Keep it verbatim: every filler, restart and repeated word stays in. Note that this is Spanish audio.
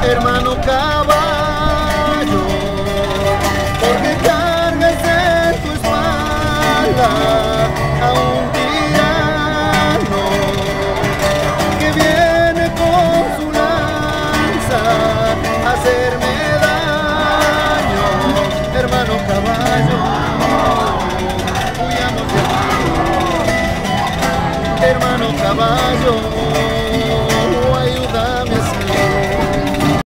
hermano caballo, porque cargas en tu espalda a un tirano que viene con su lanza a hacerme daño. Hermano caballo, huyamos de aquí, hermano caballo.